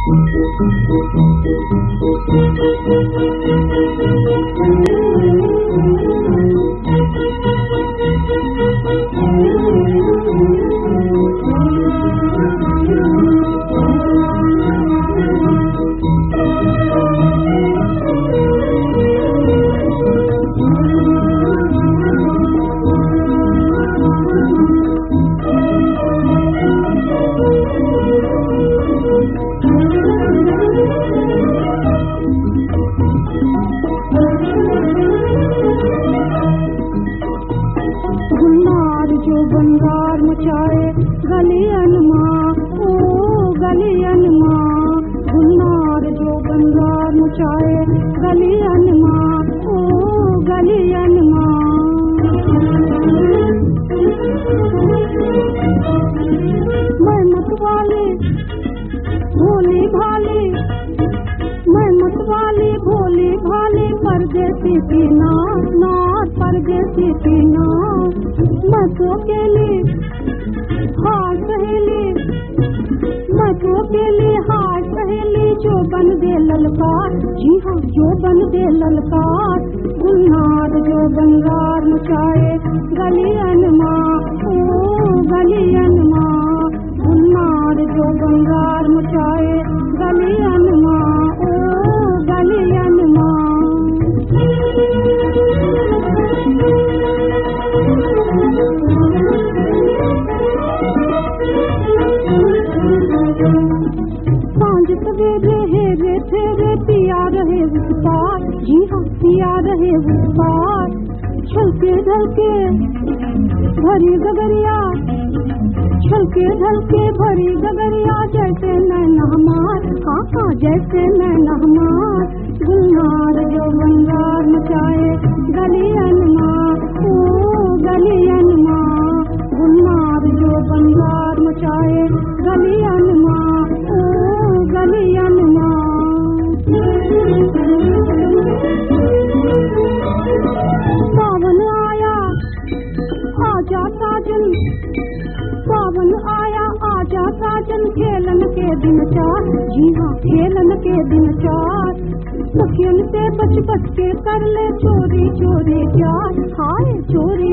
गुलनार जो बंगार मचाए गलियन माँ, ओ गलियन माँ। गुलनार जो बंगार मचाए गलियन माँ, ओ गलियन माँ। मैं मतवाली भोली भाली, मैं मतवाली भोली भाली, परदेसी की नाथ नाथ परदेसी की नाथ। मैं तो अकेली हार सहेली, मैं तो अकेली हार सहेली, जो बन दे ललकार, जी हाँ जो बन दे ललकार। गुलनार जो बंगार मचाए गलियन माँ, ओ गलियन माँ। गुलनार जो बंगार मचाए गलियन माँ, ओ गलियन माँ। सांझ सवेरे हेरे फेरे पिया रहे उस पार, जी हाँ पिया रहे उस पार। छलके ढलके भरी गगरिया, छलके ढलके भरी गगरिया, जैसे नैना हमार, हाँ हाँ जैसे नैना हमार। गुलनार जो बंगार मचाए गलियन माँ, ओ गलियन माँ। गुलनार जो बंगार मचाए गलियन माँ, ओ गलियन माँ। सावन आया आजा साजन, सावन आया आजा साजन, खेलन के दिन चार, जी हाँ खेलन के दिन चार। सखियन से बच बच के कर ले चोरी चोरी प्यार, हाय चोरी